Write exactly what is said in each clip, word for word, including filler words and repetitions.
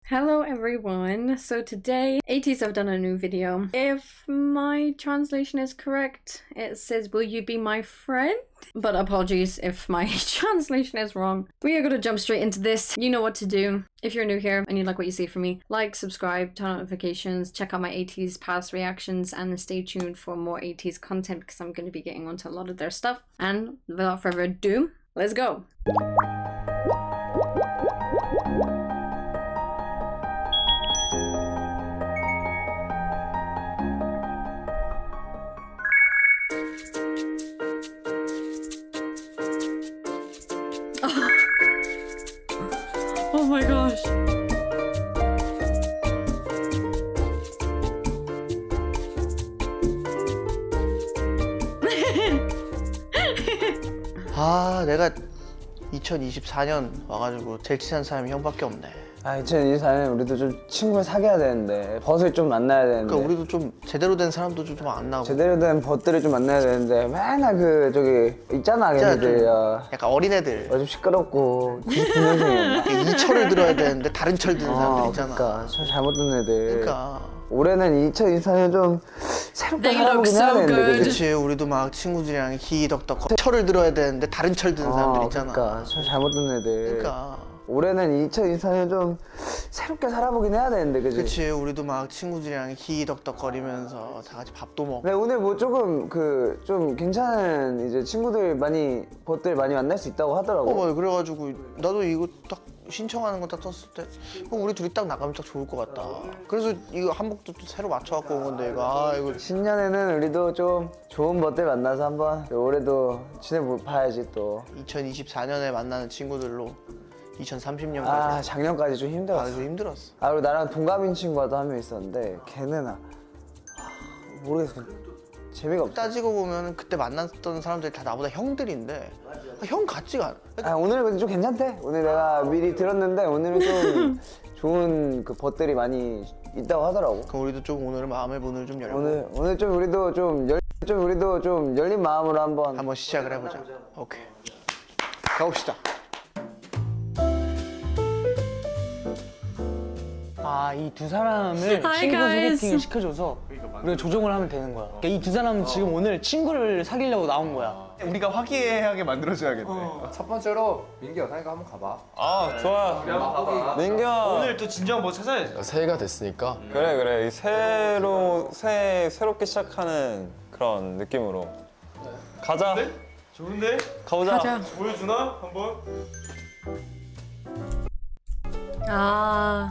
Hello everyone, so today eighties have done a new video. If my translation is correct, it says will you be my friend? But apologies if my translation is wrong. We are going to jump straight into this. You know what to do. If you're new here and you like what you see from me, like, subscribe, turn on notifications, check out my eighties past reactions, and stay tuned for more eighties content because I'm going to be getting onto a lot of their stuff. And without further ado, let's go! Oh my gosh. 아, 내가 이천이십사 년 와가지고 제일 친한 사람이 형밖에 없네. 아, 이천이십사 년에 우리도 좀 친구를 사귀어야 되는데, 벗을 좀 만나야 되는데. 그러니까 우리도 좀 제대로 된 사람도 좀 안 나오고 제대로 된 벗들을 좀 만나야 되는데 맨날 그 저기 있잖아, 걔네들. 약간 어린애들. 어, 좀 시끄럽고 구십구 년생이었나? 이 철을 들어야 되는데 다른 철 드는 사람들 있잖아. 그러니까 철 잘못 듣는 애들. 그러니까 올해는 이천이십사 년 좀 새롭게 살아보긴 so 해야 되는데, good. 그치, 우리도 막 친구들이랑 히덕덕 철을 들어야 되는데 다른 철 드는 사람들 있잖아. 그러니까 철 잘못 듣는 애들. 그러니까 올해는 이천이십사 년 좀 새롭게 살아보긴 해야 되는데, 그치? 그치, 우리도 막 친구들이랑 히덕덕 거리면서 다 같이 밥도 먹고. 네, 오늘 뭐 조금 그 좀 괜찮은 이제 친구들 많이 벗들 많이 만날 수 있다고 하더라고. 어, 맞아. 그래가지고 나도 이거 딱 신청하는 거 딱 떴을 때 어, 우리 둘이 딱 나가면 딱 좋을 것 같다. 그래서 이거 한복도 또 새로 맞춰갖고 온 건데 이거 아 이거 신년에는 우리도 좀 좋은 벗들 만나서 한번 올해도 지내봐야지 또. 이천이십사 년에 만나는 친구들로 이천삼십 년까지. 아, 작년까지 좀 힘들었어. 아, 좀 힘들었어. 아, 그리고 나랑 동갑인 친구가 또 한 명 있었는데 걔는 아, 모르겠어. 재미가 없어. 따지고 보면 그때 만났던 사람들이 다 나보다 형들인데 아, 형 같지가 않아. 아, 오늘은 근데 좀 괜찮대. 오늘 내가 미리 들었는데 오늘은 좀 좋은 그 벗들이 많이 있다고 하더라고. 그럼 우리도 좀 오늘 마음의 문을 좀 열고 오늘 오늘 좀 우리도 좀 열, 좀 우리도 좀 열린 마음으로 한번 한번 시작을 해보자. 오케이. 가봅시다. 아, 이 두 사람을 Hi, 친구 guys. 소개팅을 시켜줘서 우리가 조정을 하면 되는 거야. 그러니까 이 두 사람은 지금 오늘 친구를 사귀려고 나온 거야. 우리가 화기애애하게 만들어줘야겠네. 어. 첫 번째로 민기야, 사니까 한번 가봐. 아, 좋아. 민규야. 오늘 또 진정 뭐 찾아야지. 새해가 됐으니까. 그래, 그래. 이 새로, 새, 새롭게 시작하는 그런 느낌으로. 가자. 좋은데? 가보자. 가자. 보여주나? 한번. 아.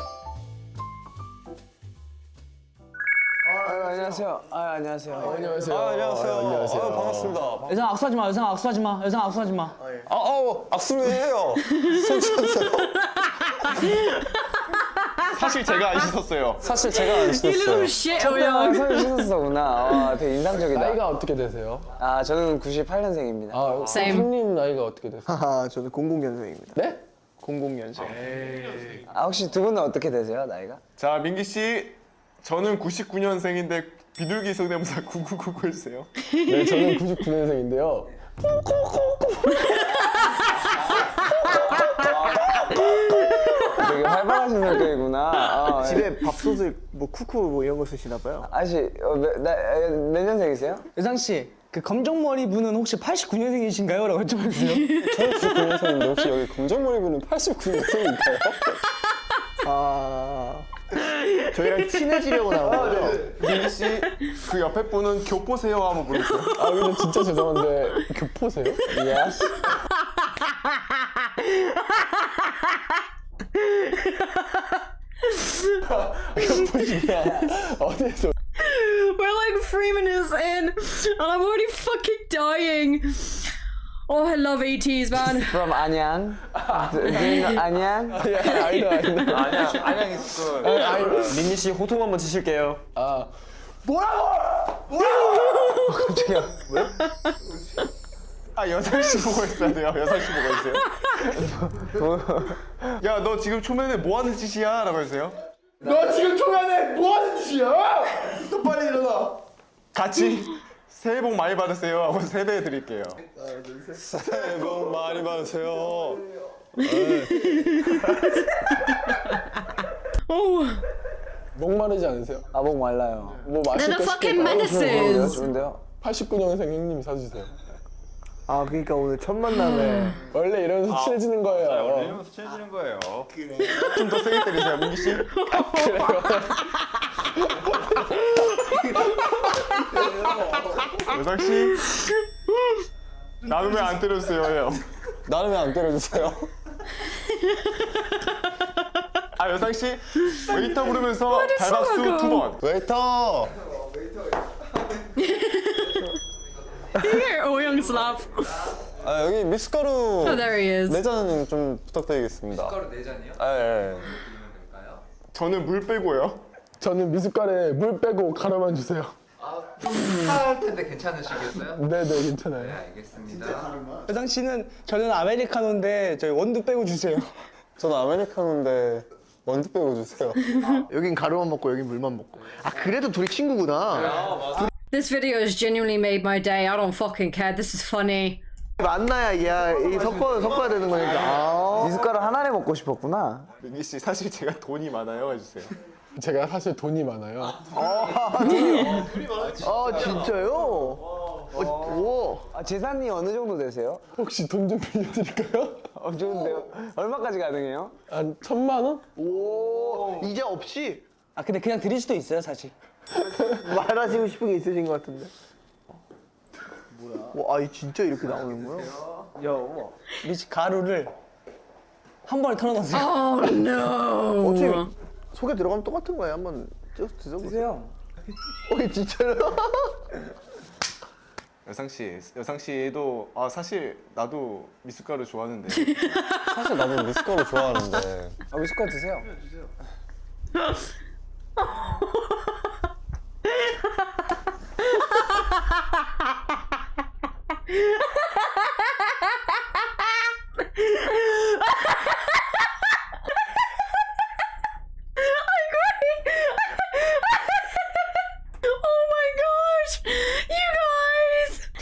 아, 안녕하세요. 아, 안녕하세요. 안녕하세요. 아, 안녕하세요. 아, 안녕하세요. 아, 반갑습니다. 여상 악수하지 마, 여상 악수하지 마, 여상 악수하지 마. 아, 어, 악수를 해요. 손 쳤어요. 사실 제가 안 씻었어요. 사실 제가 안 You little 씻었어요. shit, 아, Oyoung. 손 씻었었구나. 아, 되게 인상적이다. 나이가 어떻게 되세요? 아, 저는 구십팔 년생입니다. 아, Same. 형님 나이가 어떻게 되세요? 하하, 저는 공공 년생입니다. 네? 공공 년생. 아, 혹시 두 분은 어떻게 되세요, 나이가? 자, 민기 씨. 저는 구십구 년생인데 비둘기 성대모사 구구구구 해주세요. 네, 저는 구십구 년생인데요. 되게 활발하신 성격이구나. 아, 집에 밥솥을 뭐 쿠쿠 뭐 이런 거 쓰시나 봐요. 아저씨, 어, 몇, 나, 에, 몇 년생이세요? 여상 씨, 그 검정머리 분은 혹시 팔십구 년생이신가요? 라고 여쭤봐주세요. 저는 구십구 년생인데 혹시 여기 검정머리 분은 팔십구 년생인가요? 아, 저희랑 친해지려고 나온 거죠? 민기 씨, 그 옆에 분은 교포세요 한번 부르세요. 아, 근데 진짜 죄송한데 교포세요? 예스. 교포시냐? 어디에서? We're like three minutes in, and I'm already fucking dying. Oh, I love eighties, man. From 안양. Do you know 안양? 야, 아니다, 아니다. 아니야, 안양 있을 거예요. 민기 씨 호통 한번 치실게요. 아, 깜짝이야. 아, 여덟 시 보고 있어야 돼요. 여덟 시 보고 있어요. 야, 너 지금 초면에 뭐 하는 짓이야? 라고 해주세요. 너 지금 초면에 뭐 하는 짓이야? 너 빨리 일어나. 같이 새해 복 많이 받으세요 하고 세배 드릴게요. 새해 복 많이 받으세요. 네. 목마르지 않으세요? 아, 목 말라요. 뭐 They're 마실 the 거 fucking 시킬까요? 좋은데요? medicines. 좋은데요? 팔십구 년생 형님이 사주세요. 아 그러니까 오늘 첫 만남에 원래 이러면서 친해지는 거예요. 이러면서 친해지는 거예요. 좀 더 세게 때리세요, 민기 씨. 여상 씨. 나는 왜 안 때려주세요, 형? 나는 왜 안 때려주세요? 아 여상 씨 웨이터 부르면서 발박수 두 번. 웨이터. Here, 오영's laugh. 아 여기 미숫가루 Oh, there he is. 내장 좀 부탁드리겠습니다. 미숫가루 내장이요? 아 예. 저는 물 빼고요. 저는 미숫가루에 물 빼고 가루만 주세요. 할 텐데 괜찮으시겠어요? 네네 괜찮아요. 네, 알겠습니다. 여상 씨는 저는 아메리카노인데 저희 원두 빼고 주세요. 저는 아메리카노인데 원두 빼고 주세요. 여긴 가루만 먹고 여긴 물만 먹고. 아 그래도 둘이 친구구나. This video has genuinely made my day. I don't fucking care. This is funny. 만나야 야, 이 섞어 섞어야 되는 거니까. 아. 미숫가루 하나를 먹고 싶었구나. 민기 씨 사실 제가 돈이 많아요 해주세요. 제가 사실 돈이 많아요. 아 진짜요? 어, 오. 아, 재산이 어느 정도 되세요? 혹시 돈 좀 빌려드릴까요? 어, 좋은데요? 얼마까지 가능해요? 한 천만 원? 오. 이자 없이 아 근데 그냥 드릴 수도 있어요 사실. 말하시고 싶은 게 있으신 것 같은데. 뭐야? 와, 아, 진짜 이렇게 나오는 거야? 미치 가루를 한 번에 털어넣으세요. Oh no. 어차피 속에 들어가면 똑같은 거예요. 한번 쭉 드셔보세요. 어, 진짜요? 여상 씨, 여상 씨도 아 사실 나도 미숫가루 좋아하는데. 사실 나도 미숫가루 좋아하는데. 아, 미숫가루 드세요. Oh my gosh, you guys.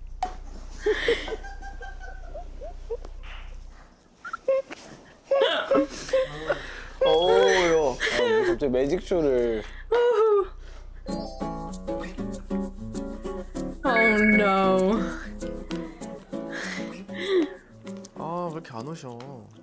어우요. 아, 갑자기 매직쇼를. Oh no. 아, 왜 이렇게 안 오셔?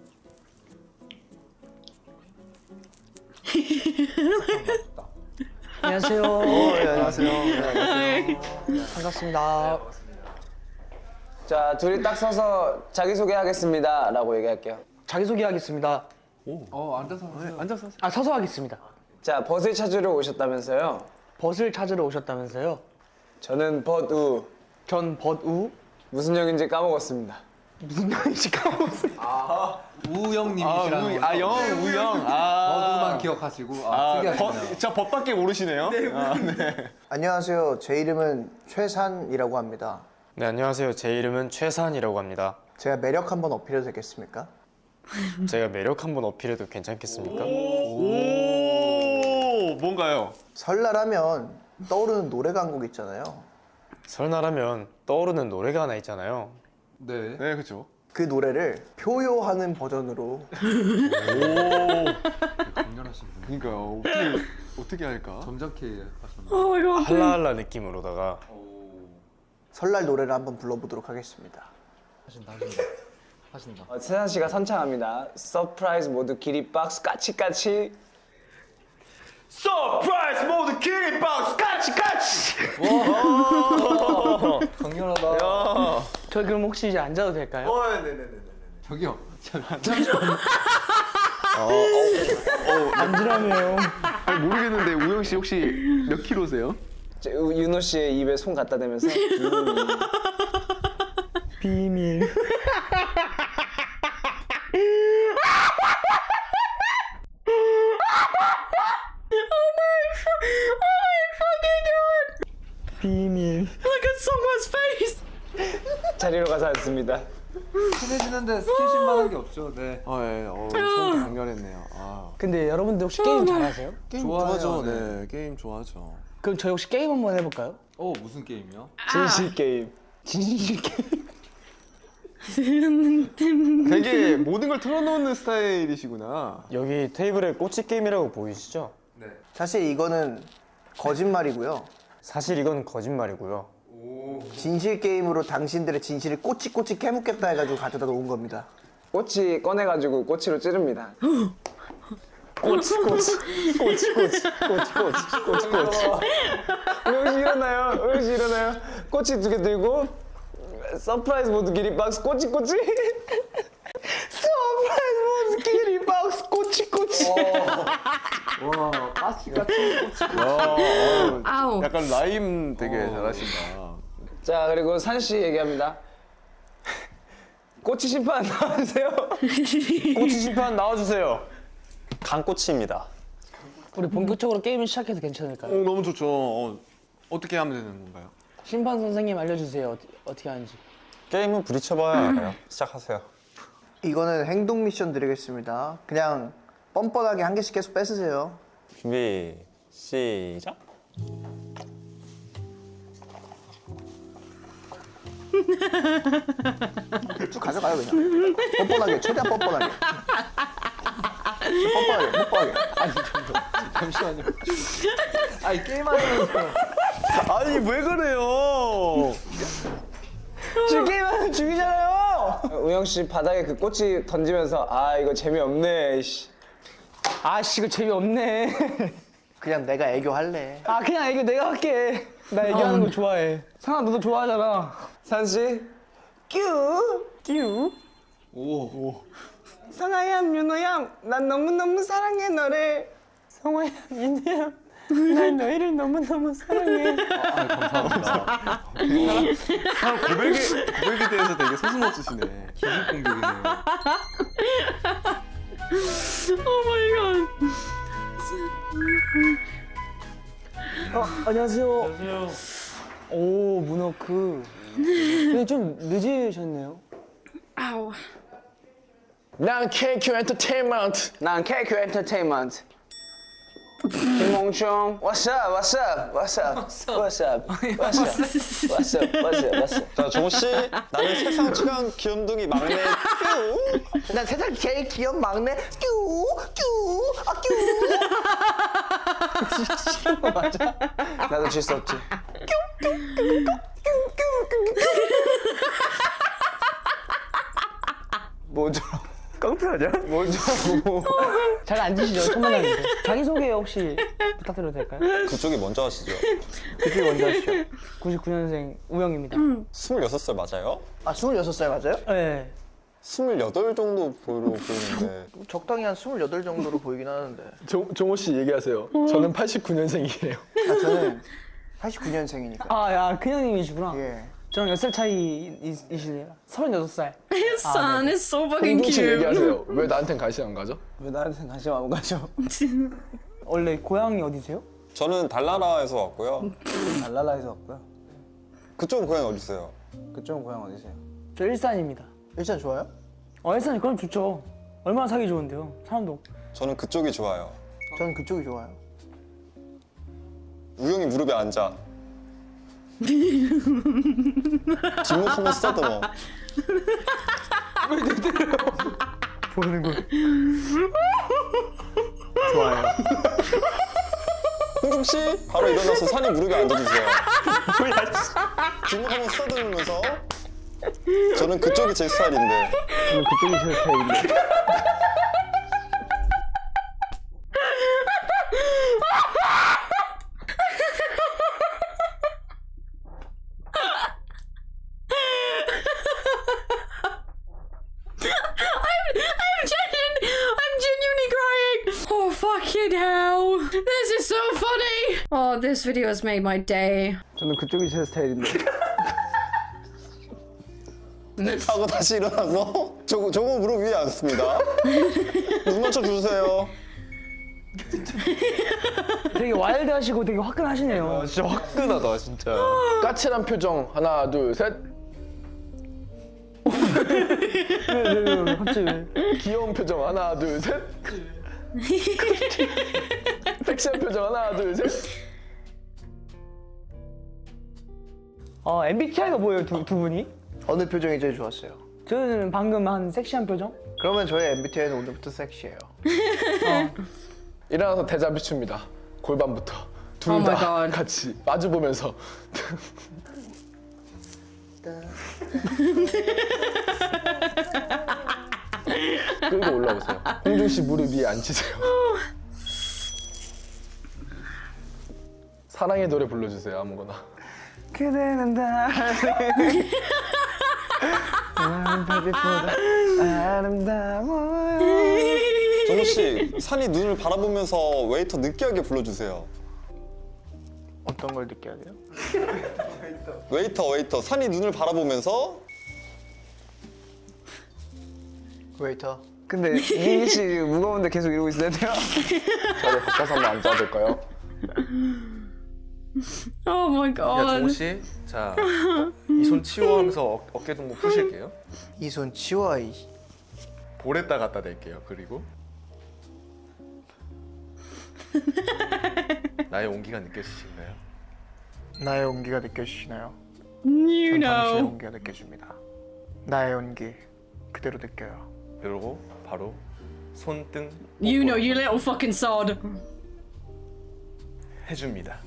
안녕하세요. 어, 네, 안녕하세요. 네, 안녕하세요. 반갑습니다. 자, 둘이 딱 서서 자기소개하겠습니다. 라고 얘기할게요. 자기소개하겠습니다. 어, 앉아서 앉아서. 아 서서 하겠습니다. 자, 벗을 찾으러 오셨다면서요? 벗을 찾으러 오셨다면서요? 저는 벗우. 전 벗우. 무슨 역인지 까먹었습니다. 무슨 역인지 까먹었어요. 우영님이시라는 아 영, 우영. 아. 어두만 기억하시고 아, 아, 특이하시네요. 저 법밖에 모르시네요. 네. 아, 네. 안녕하세요. 제 이름은 최산이라고 합니다. 네, 안녕하세요. 제 이름은 최산이라고 합니다. 제가 매력 한번 어필해도 되겠습니까? 제가 매력 한번 어필해도 괜찮겠습니까? 오, 뭔가요? 설날하면 떠오르는 노래가 한 곡 있잖아요. 설날하면 떠오르는 노래가 하나 있잖아요. 네. 네, 그렇죠. 그 노래를 표요하는 버전으로 강렬하신 분. 그러니까요. 어떻게 어떻게 할까? 점잖게 하셨나요? Oh my god. 할라할라 느낌으로다가 설날 노래를 한번 불러보도록 하겠습니다. 하신다, 하신다. 하신다. 어, 세산 씨가 선창합니다. 서프라이즈 모두 기립박스 까치까치. 서프라이즈 모두 기립박스 까치 까치. 강렬하다. 저 그럼 혹시 이제 앉아도 될까요? 어, 네, 네, 네, 네. 저기요. 앉으라며요. 아니, 모르겠는데 우영 씨 혹시 몇 킬로세요? 저, 우- 윤호 씨의 입에 손 갖다 대면서 비밀. 비밀. Look at someone's face. 자리로 가서 앉습니다. 친해지는데 스킨십만 한 게 없죠. 네. 아, 예. 어, 처음 강렬했네요. 아. 근데 여러분들 혹시 게임 잘하세요? 게임 좋아해요, 좋아하죠. 네. 네. 게임 좋아하죠. 그럼 저희 혹시 게임 한번 해볼까요? 어, 무슨 게임이요? 진실 게임. 진실 게임. 되게 모든 걸 털어놓는 스타일이시구나. 여기 테이블에 꼬치 게임이라고 보이시죠? 사실 이거는 거짓말이고요. 사실 이건 거짓말이고요. 진실 게임으로 당신들의 진실을 꼬치꼬치 캐묻겠다 해가지고 가져다 놓은 겁니다. 꼬치 꺼내가지고 꼬치로 찌릅니다. 꼬치 꼬치 꼬치 꼬치 꼬치 꼬치 꼬치 꼬치. 우영 씨 일어나요. 우영 씨 일어나요. 꼬치 두 개 들고 서프라이즈 모드 기립박스 꼬치 꼬치. 서프라이즈 모드 기립박스 꼬치 꼬치. 와, 까치 까치 꼬치. 아우. 약간 라임 되게 잘하신다. 자 그리고 산 씨 얘기합니다. 꼬치 심판 나와주세요. 꼬치 심판 나와주세요. 강꼬치입니다. 우리 본격적으로 게임을 시작해도 괜찮을까요? 오, 너무 좋죠. 어, 어떻게 하면 되는 건가요? 심판 선생님 알려주세요. 어떻게, 어떻게 하는지. 게임은 부딪혀봐야 알아요. 시작하세요. 이거는 행동 미션 드리겠습니다. 그냥 뻔뻔하게 한 개씩 계속 뺏으세요. 준비 시작. 쭉 가져가요 그냥. 뻔뻔하게 최대한 뻔뻔하게. 뻔뻔하게 뻔뻔하게. 아니 잠시만요. 잠시만요. 아니 게임하면서. 아니 왜 그래요? 지금 게임하면 죽이잖아요. 우영 씨 바닥에 그 꼬치 던지면서 아 이거 재미없네. 씨. 아씨 이거 재미없네. 그냥 내가 애교할래. 아 그냥 애교 내가 할게. 나 애교하는 거 좋아해. 상아 너도 좋아하잖아. 산 씨. 뀨. 뀨. 오. 오. 상아얌 윤호얌 난 너무너무 사랑해 너를. 성화야 민우야 난 너희를 너무너무 사랑해. 아, 감사합니다. 아, 고백에, 고백에 대해서 되게 서슴없으시네. 기술 공백이네요. 오 마이 갓. 어 안녕하세요. 안녕하세요. 오 문어크. 근데 좀 늦으셨네요. 아우. 난 케이큐 엔터테인먼트. 난 케이큐 엔터테인먼트. 김홍중. What's up? What's up? What's up? What's up? What's up? What's up? What's up? What's up? 자 종호 씨, 나는 세상 최강 귀염둥이 막내 뀨. 난 세상 제일 귀여운 막내 뀨 뀨 아 뀨. 나도 질 수 없지. 뭐죠? 깡패하냐? 뭐죠? 잘 앉으시죠. 첫 만남인데. 자기소개 혹시 부탁드려도 될까요? 그쪽이 먼저 하시죠. 그쪽이 먼저 하시죠. 구십구 년생 우영입니다. 스물여섯 살 맞아요? 아 스물여섯 살 맞아요? 네. 스물여덟 정도 보이로 보이는데. 적당히 한 스물여덟 정도로 보이긴 하는데. 종, 종호 씨 얘기하세요. 저는 팔십구 년생이에요. 아 저는 팔십구 년생이니까. 아, 야, 큰형님이시구나. 예. 저랑 몇 살 차이이시네요? 서른여섯 살. His son is so fucking 홍동 씨 cute. 얘기하세요. 왜 나한텐 관심 안 가죠? 왜 나한테 관심 안 가죠? 원래 고향이 어디세요? 저는 달나라에서 왔고요. 달랄라에서 왔고요. 그쪽은 고향이 어디 있어요? 그쪽은 고향 어디세요? 저 일산입니다. 일산 좋아요? 어, 일산이 그럼 좋죠. 얼마나 사기 좋은데요. 사람도. 저는 그쪽이 좋아요. 저는 그쪽이 좋아요. 우영이 무릎에 앉아. 뒷목 한번 쓰다듬어. 보는 거. 좋아요. 홍중 씨, 바로 일어나서 산이 무릎에 앉아주세요. 뒷목 한번 쓰다듬으면서. 저는 그쪽이 제 스타일인데. 저는 그쪽이 제 스타일인데. Fucking hell. This is so funny. Oh, this video has made my day. 저는 그쪽이 제 스타일인데. 하고 다시 일어나서 저거, 저거 무릎 위에 앉습니다. 눈 맞춰 주세요. 되게 와일드하시고 되게 화끈하시네요. 진짜 화끈하다 진짜. 까칠한 표정 하나 둘 셋. 왜, 왜, 왜, 왜, 갑자기 왜? 귀여운 표정 하나 둘 셋. 섹시한 표정 하나 둘 셋. 어, 엠비티아이가 뭐예요, 두, 두 분이? 어느 표정이 제일 좋았어요? 저는 방금 한 섹시한 표정? 그러면 저의 엠비티아이는 오늘부터 섹시해요. 어. 일어나서 대자뷰 춥니다. 골반부터 둘 Oh my 다 God. 같이 마주 보면서 끌고 올라오세요. 홍준 씨 무릎 위에 앉히세요. 사랑의 노래 불러주세요. 아무거나. 그대는 다 별빛보다 아름다워요. 정우 씨, 산이 눈을 바라보면서 웨이터 느끼하게 불러주세요. 어떤 걸 느끼하게요? 웨이터, 웨이터. 산이 눈을 바라보면서 웨이터. 근데 민기 씨 무거운데 계속 이러고 있어야 돼요? 자리 바꿔서 한번 앉아야 될까요? Oh my 야 god. 정우 씨, 자 이 손 치워하면서 어, 어깨 동무 푸실게요. 이 손 치워 이. 볼에다 갖다 댈게요. 그리고 나의 온기가 느껴지시나요? 나의 온기가 느껴지시나요? You 전 당신의 know. 온기가 느껴집니다. 나의 온기 그대로 느껴요. 그리고 바로 손등 You know, you little fucking sod. 해줍니다.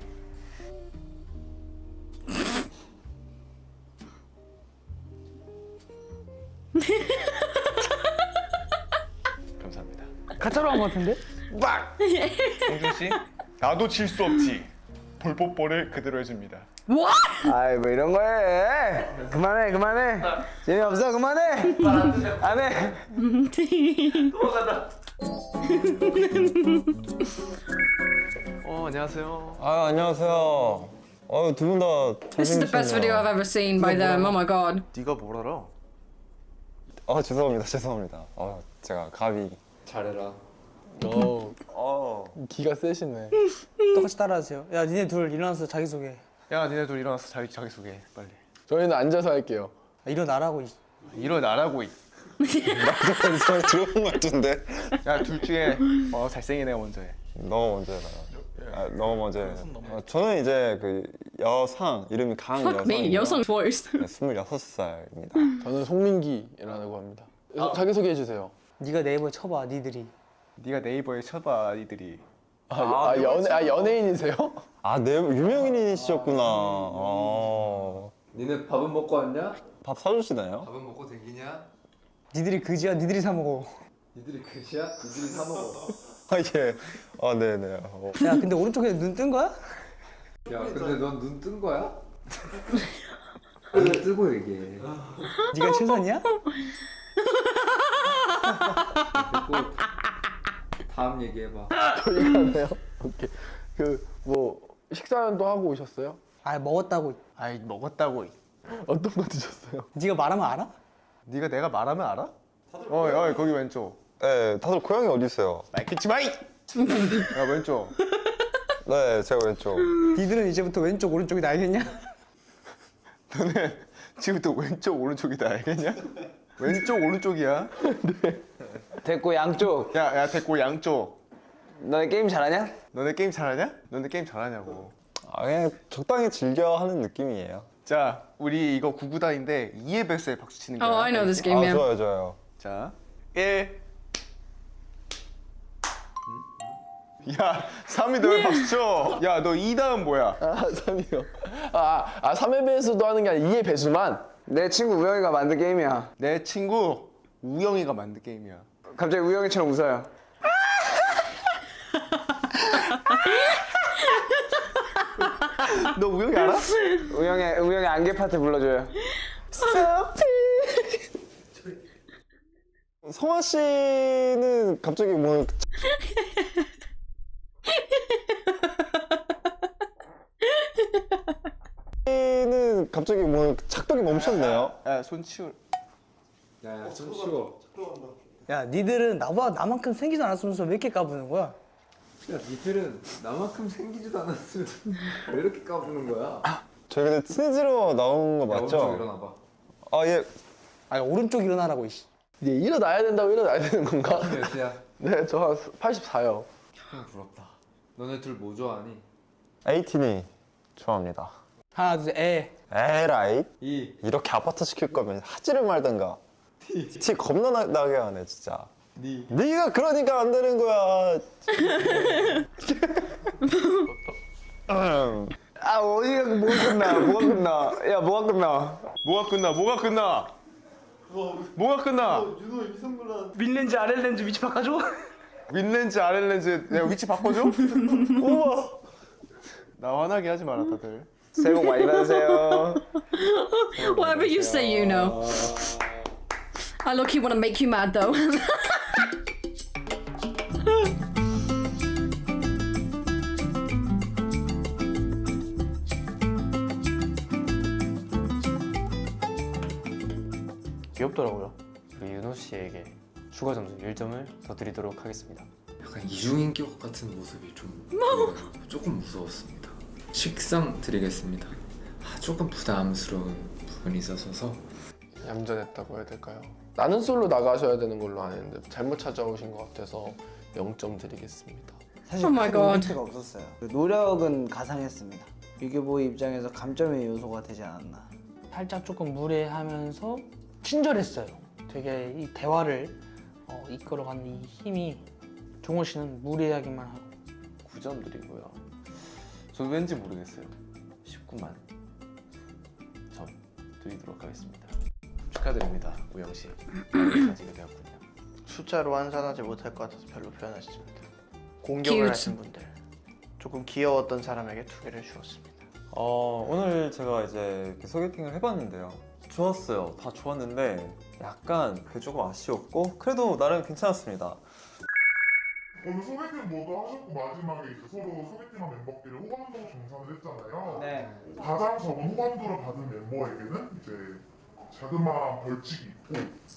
감사합니다. 가짜로 한 것 같은데? 홍준 씨, 나도 질 수 없지. 볼뽀뽀를 그대로 해줍니다. What? 아이 뭐 이런 거 해. 그만해 그만해. 재미없어 그만해. 안 해. 어 안녕하세요. 아 안녕하세요. 어, 두 분 다 This is the best video I've ever seen by them. Oh my god. 네가 뭘 알아? 아 죄송합니다, 죄송합니다. 아 제가 감히. 잘해라. 어, 어. 기가 세시네. 똑같이 따라하세요. 야 니네 둘 일어나서 자기소개. 야, 니네 둘 일어나서 자기 자기 소개 빨리. 저희는 앉아서 할게요. 아, 일어나라고. 일어나라고. 나도 들어본 것 같은데. 야, 둘 중에 어, 잘생긴 애가 먼저 해. 너무 먼저 해라. 아, 너무 먼저 해. 어, 저는 이제 그 여상 이름이 Fuck me, 여성 voice. 스물여섯 살입니다. 저는 송민기라고 합니다. 자기 소개해 주세요. 네가 네이버에 쳐봐 니들이. 네가 네이버에 쳐봐 이들이. 아, 아, 아 연애 아 연예인이세요? 아, 네, 유명인이셨구나. 아. 니네 밥은 먹고 왔냐? 밥 사주시나요? 밥은 먹고 댕기냐? 니들이 그지야 니들이 사 먹어. 니들이 그시야? 니들이 사 먹어. 아, 예. 아, 네네. 어. 야 근데 오른쪽에 눈 뜬 거야? 야 근데 넌 눈 뜬 거야? 눈을 뜨고 얘기해. 네가 최선이야? 됐고 다음 얘기해봐. 저희가네요. 오케이. 그 뭐 식사는 또 하고 오셨어요? 아 먹었다고. 아이 먹었다고. 어떤 거 드셨어요? 네가 말하면 알아? 네가 내가 말하면 알아? 어, 어 거기 왼쪽. 네, 다들 고향이 어디 있어요? 말겠지 마이. 야 왼쪽. 네, 제가 왼쪽. 니들은 이제부터 왼쪽 오른쪽이 다 알겠냐? 너네 지금부터 왼쪽 오른쪽이 다 알겠냐? 왼쪽 오른쪽이야. 네. 됐고 양쪽. 야, 야 됐고 양쪽. 너네 게임 잘하냐? 너네 게임 잘하냐? 너네 게임 잘하냐고. 아, 그냥 적당히 즐겨 하는 느낌이에요. 자, 우리 이거 구구단인데 이의 배수에 박수 치는 거야. Oh, I know this game, 아, man. 좋아요, 좋아요. 자, 일. 야, 삼이 너 왜 박수 쳐? 야, 너 이 다음 뭐야? 아 삼이요. 아, 아 삼의 배수도 하는 게 아니라 이의 배수만. 내 친구 우영이가 만든 게임이야. 내 친구 우영이가 만든 게임이야. 갑자기 우영이처럼 웃어요. 너 우영이 알아? 우영의 우영의 안개 파트 불러줘요. 성화 씨는 갑자기 뭐 씨는 갑자기 뭐 작동이 멈췄네요. 야, 손 치울. 야야 좀 쉬워. 야 니들은 나보다 나만큼 생기도 않았으면서 왜 이렇게 까부는 거야? 야 니들은 나만큼 생기지도 않았으면 왜 이렇게 까부는 거야? 저희 근데 친해지러 나온 거 야 오른쪽 맞죠? 일어나봐. 아, 예. 아니 오른쪽 일어나라고 이씨. 이제 일어나야 된다고 일어나야 되는 건가? 몇이야? 네, 저 한 팔십사요. 형 부럽다. 너네 둘 뭐 좋아하니? 에이틴이 좋아합니다. 하나 둘 셋 에. 에라이? 이. 이렇게 아파트 시킬 거면 하지를 말든가. 티 겁나 나, 나게 하네 진짜. 니. 네가 그러니까 안 되는 거야. 아 어디가 뭐가 끝나? 뭐가 끝나? 야 뭐가 끝나? 뭐가 끝나? 뭐가 끝나? 뭐가 끝나? 윤호 이 선글라스. 윗렌즈 아랫렌즈 위치 바꿔줘? 윗렌즈 아랫렌즈 내가 위치 바꿔줘? 우와. 나 화나게 하지 마라 다들. 새해 복 많이 받으세요. Whatever you say, you know. I look, you want to make you mad though. 귀엽더라고요. 우리 윤호 씨에게 추가 점수 일 점을 더 드리도록 하겠습니다. 약간 이중인격 같은 모습이 좀 보여서 조금 무서웠습니다. 식상 드리겠습니다. 아, 조금 부담스러운 부분이 있어서 얌전했다고 해야 될까요? 나는 솔로 나가셔야 되는 걸로 아는데 잘못 찾아오신 것 같아서 영 점 드리겠습니다. 사실 Oh my 큰 God. 임팩트가 없었어요. 노력은 가상했습니다. 유교보이 입장에서 감점의 요소가 되지 않았나. 살짝 조금 무례하면서 친절했어요. 되게 이 대화를 어, 이끌어가는 이 힘이 종호 씨는 무례하기만 하고. 구 점 드리고요. 저는 왠지 모르겠어요. 십구만 점 드리도록 하겠습니다. 축하드립니다, 우영 씨. 가지게 되었군요. 숫자로 환산하지 못할 것 같아서 별로 표현하시지 못해요. 공격을 Cute. 하신 분들 조금 귀여웠던 사람에게 두 개를 주었습니다. 어, 오늘 제가 이제 이렇게 소개팅을 해봤는데요. 좋았어요. 다 좋았는데 약간 그게 조금 아쉬웠고 그래도 나름 괜찮았습니다. 오늘 소개팅 모두 하셨고 마지막에 이제 서로 소개팅한 멤버끼리 호감도 정산을 했잖아요. 네. 가장 적은 호감도를 받은 멤버에게는 이제 자그마한 벌칙이 있고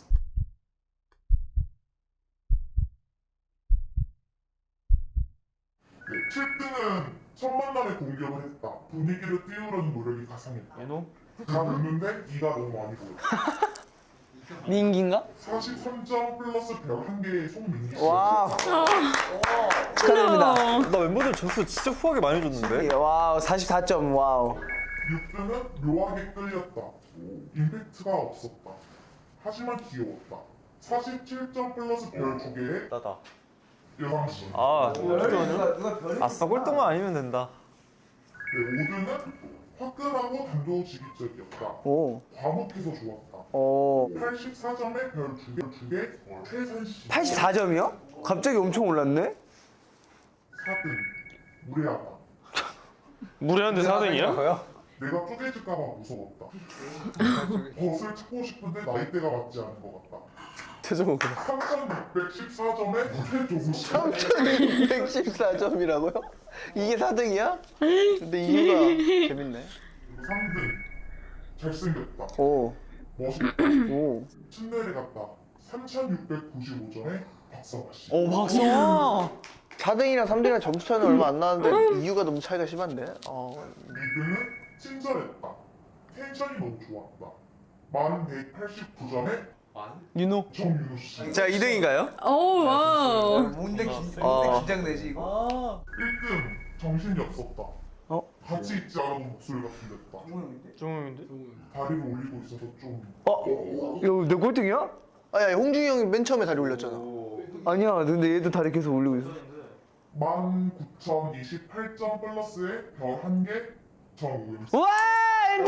네, 칠 등은 첫 만남에 공격을 했다. 분위기를 띄우려는 노력이 가상했다. 윤호? 다 됐는데 네가 너무 많이 보였다. 민기인가? 사십삼 점 플러스 별 한 개의 송민기 씨. 와. 축하드립니다. 나 멤버들 점수 진짜 후하게 많이 줬는데? 와우 사십사 점 와우. 육 등은 묘하게 끌렸다. 임팩트가 없었다. 하지만 귀여웠다. 사십칠 점 플러스 별 두 개의 나다. 여상 씨. 아, 꼴등은? 아싸, 꼴등만 아니면 된다. 네, 오 등은 화끈하고 단도직입적이었다. 오. 과묵해서 좋았다. 오. 팔십사 점에 별 두 개, 두 개, 최선 씨. 팔십사 점이요? 갑자기 엄청 올랐네? 사 등 무례하다. 무례한데 사 등이야? 내가 쪼개질까봐 무서웠다. 벗을 찾고 싶은데 나이대가 맞지 않은 것 같다. 최종호 그 삼천육백십사 점에 최종우 씨. 삼천육백십사 점이라고요? 이게 사 등이야? 근데 이유가 재밌네. 삼 등 잘생겼다. 오. 멋있다. 오. 츤데레 같다. 삼천육백구십오 점에 박성화 씨. 오 박성화. 사 등이랑 삼 등이랑 점수 차이는 얼마 안 나는데 이유가 너무 차이가 심한데? 어. 리드는 친절했다. 텐션이 너무 좋았다. 만 백팔십구 점에 윤호. 정윤호 씨. 제가 이 등인가요? Oh, wow. 뭔데 긴, 어. 긴장되지 이거? 일 등 정신이 없었다. 어? 같이 있지 않아도 목소리가 들렸다. 종훈인데? 다리를 올리고 있어서 좀. 어? 이거 내 꼴등이야? 아야 홍중이 형이 맨 처음에 다리 올렸잖아. 아니야 근데 얘도 다리 계속 올리고 있어. 만 구천이십팔 점 플러스에 별 한 개 정우윤 씨. 와 일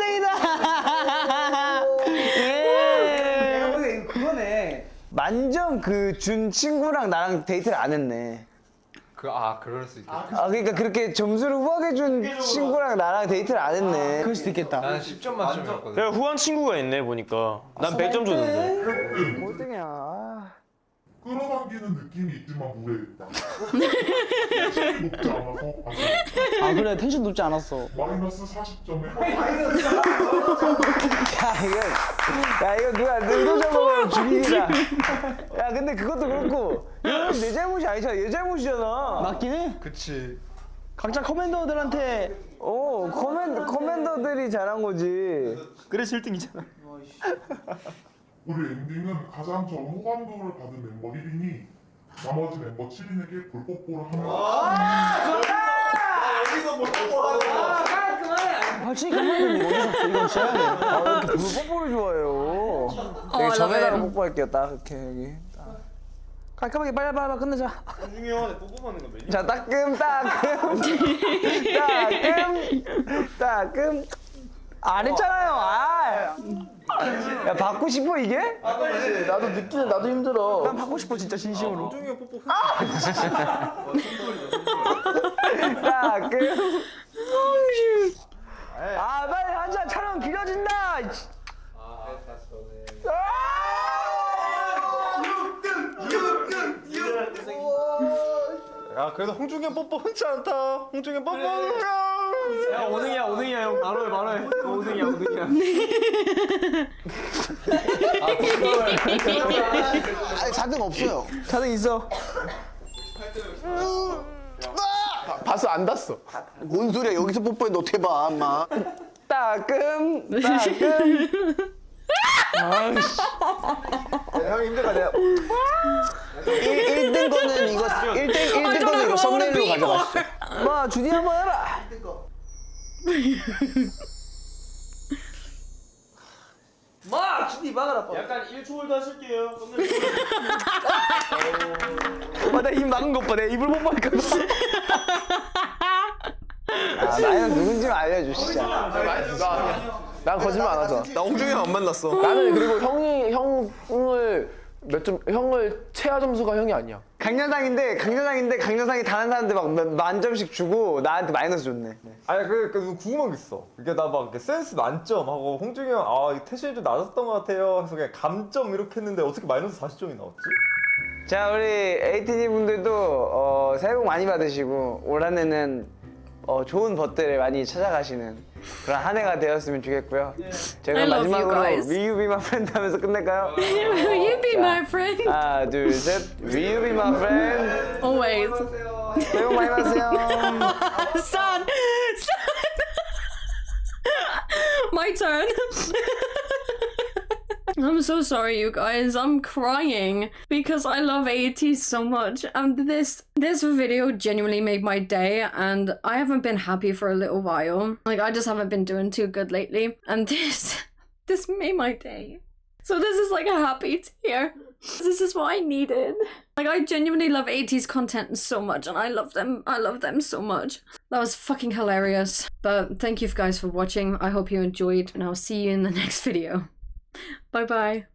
등이다! 예! 내가 보기엔 이거 그거네. 만점 그 준 친구랑 나랑 데이트를 안 했네. 그, 아 그럴 수 있겠다. 아 그러니까 그렇게 점수를 후하게 준 친구랑 나랑 데이트를 안 했네. 그럴 수도 있겠다. 나는 십 점 만점이었거든. 야 후한 친구가 있네 보니까. 난 백 점 줬는데. 꼴등이야. 끌어당기는 느낌이 있지만 무례했다. 텐션이 높지 않아서 아쉽다. 아 그래 텐션 높지 않았어. 마이너스 사십 점에 야 이거 야 이거 누가 능동적으로 죽이자. 야 근데 그것도 그렇고 이건 내 잘못이 아니잖아. 얘 잘못이잖아. 맞긴 해. 그치. 각자 커맨더들한테 어 커맨 커맨더들이 잘한 거지. 그래서 일 등이잖아. 우리 엔딩은 가장 적은 호감도를 받은 멤버 일 인이 나머지 멤버 칠 인에게 볼뽀뽀를 하는 벌칙이 그만해. 어디서 이건 지어야 돼. 아 이렇게 볼 뽀뽀를 좋아해요. I 여기 love 전에다가 it. 뽀뽀할게요. 딱 이렇게 여기. 깔끔하게 빨리 빨리 끝내자. 홍중이 형한테 뽀뽀하는 거 매니? 자, 따끔 따끔 따끔 따끔 안 했잖아요. 아, 야 받고 싶어 이게? 나도 느끼는 나도 힘들어. 난 받고 싶어 진짜 진심으로. 홍중이 형 뽀뽀. 따끔. 아 빨리 한잔 촬영 길어진다. 야 그래도 홍중이 형 뽀뽀 흔치 않다. 홍중이 형 뽀뽀. 야 오등이야 오등이야 형 바로 해 바로 해. 오등이야 오등이야. 아니 사등 없어요. 사등 있어. 봤어 안 닿았어. 뭔 소리야? 여기서 뽀뽀했는데 어떻게 봐, 엄마? 따끔 따끔. 아이씨. 형 힘들어 내가. 일 등 거는 이거 일 등 일 등 거는 이거 썸네일로 가져가시죠. 마 주디 한번 해라. 마 주디 막아라. 약간 일 초 홀드 하실게요. 와, 나 입 막은 것 봐. 내 입을 못 막을까 봐. 아, 나는 누군지 알려주시자. 나, 난 거짓말 안 하잖아. 나 홍중이 형 안 만났어. 나는 그리고 형이 형을 몇 점 형을 최하 점수가 형이 아니야. 강렬상인데 강렬상인데 강렬상이 다른 사람들 막 만 점씩 주고 나한테 마이너스 줬네. 아니 그, 그 궁금한 게 있어. 이게 나 막 센스 만점 하고 홍중이 형 아 태신이 좀 낮았던 것 같아요. 그래서 그냥 감점 이렇게 했는데 어떻게 마이너스 사십 점이 나왔지? 자 우리 에이티니 분들도 어, 새해 복 많이 받으시고 올 한해는 어, 좋은 벗들을 많이 찾아가시는 그런 한 해가 되었으면 좋겠고요. 제가 I love you 마지막으로 guys. Will you be my friend 하면서 끝낼까요? Will you be my friend? 하나 둘 셋 Will you be my friend? Always. 새해 복 많이 받으세요. Son! Son! My turn. I'm so sorry, you guys. I'm crying because I love eighties so much, and this this video genuinely made my day. And I haven't been happy for a little while. Like I just haven't been doing too good lately, and this this made my day. So this is like a happy tear. This is what I needed. Like I genuinely love eighties content so much, and I love them. I love them so much. That was fucking hilarious. But thank you guys for watching. I hope you enjoyed, and I'll see you in the next video. Bye bye.